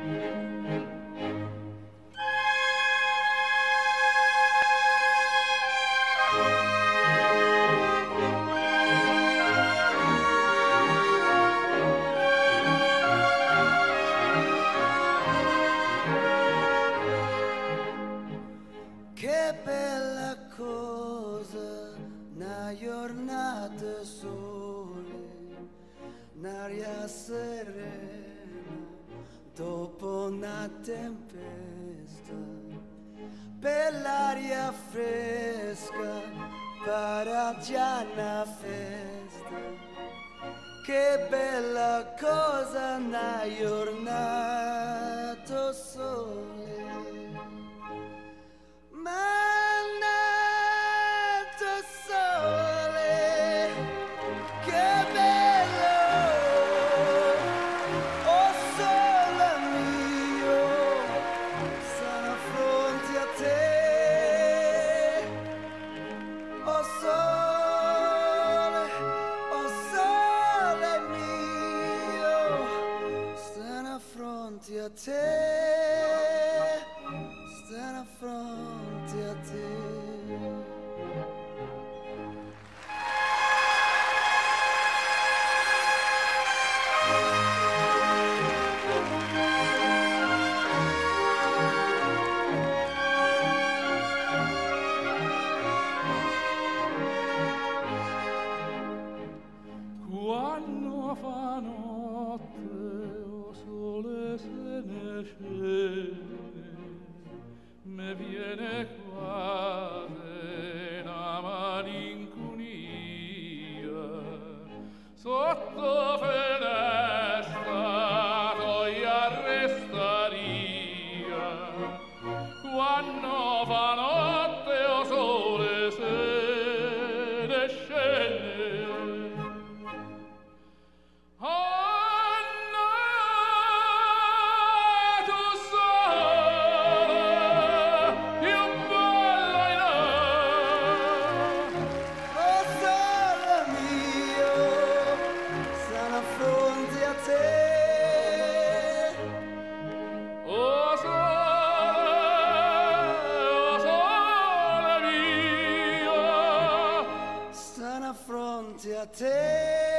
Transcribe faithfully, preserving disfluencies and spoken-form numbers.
Che bella cosa, una giornata sole, un'aria serena dopo una tempesta, bell'aria fresca, para già una festa. Che bella cosa, una giornata sole. Mannato sole, che bello, oh sole mio, sono fronte a te, oh sole, oh sole mio, sono fronte a te, sono fronte a te. Quando fa notte, o sole se ne scende, me viene quasi una malinconia sotto finestra toi arrestaria. Quando fa notte o sole se ne scende, fronte a te.